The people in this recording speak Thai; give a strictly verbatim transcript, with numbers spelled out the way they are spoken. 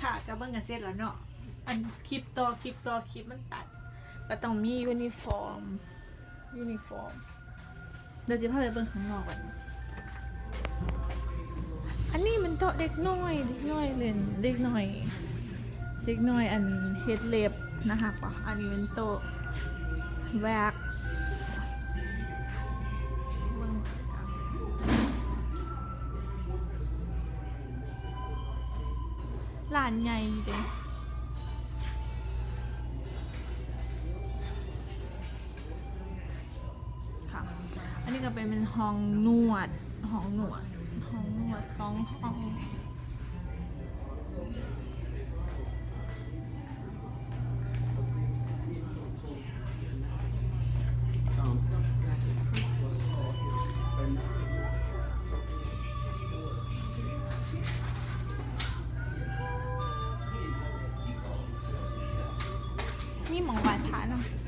ค่ะกับเบิ้งกันเสร็จแล้วเนาะอันคลิปต่อคลิปต่อคลิปมันตัดก็ต้องมียูนิฟอร์มยูนิฟอร์มเดี๋ยวจะพาไปเบิ้งข้างนอกกันอันนี้มันโต๊ะเด็กน้อยเด็กน้อยเล่นเด็กน้อยเด็กน้อยอันเฮดเล็บนะคะปะอันนี้เป็นโต๊ะแว็กร้านใหญ่เด้ค่ะอันนี้ก็เป็นเป็นห้องนวดห้องนวดห้องนวดสองห้องนี่หมองหวานผาเนาะ